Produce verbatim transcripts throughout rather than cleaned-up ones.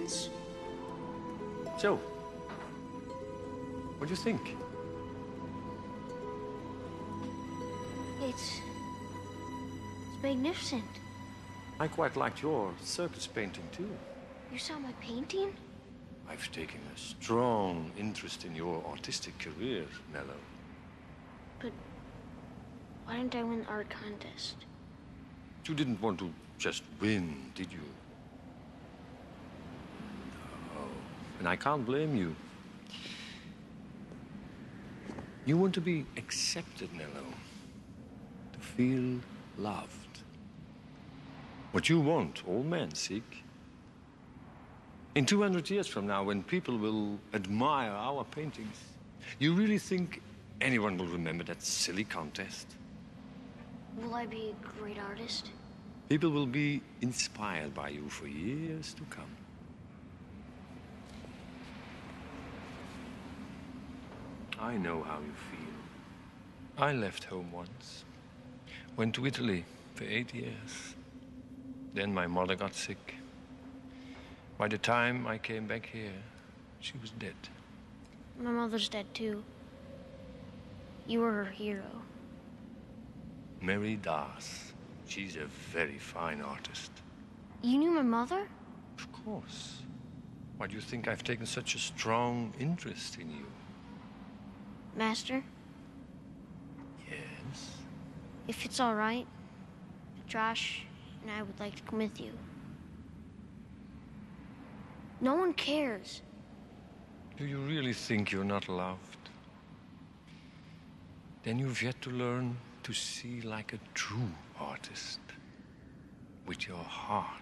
Rubens. So, what do you think? It's... it's magnificent. I quite liked your circus painting, too. You saw my painting? I've taken a strong interest in your artistic career, Nello. But why didn't I win the art contest? You didn't want to just win, did you? No. And I can't blame you. You want to be accepted, Nello. To feel loved. What you want, all men seek. In two hundred years from now, when people will admire our paintings, you really think anyone will remember that silly contest? Will I be a great artist? People will be inspired by you for years to come. I know how you feel. I left home once. Went to Italy for eight years. Then my mother got sick. By the time I came back here, she was dead. My mother's dead, too. You were her hero. Marie Louise. She's a very fine artist. You knew my mother? Of course. Why do you think I've taken such a strong interest in you? Master? Yes? If it's all right, Josh and I would like to come with you. No one cares. Do you really think you're not loved? Then you've yet to learn to see like a true artist. With your heart.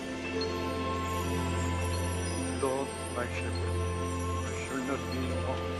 Lord, my shepherd, I shall not be lost.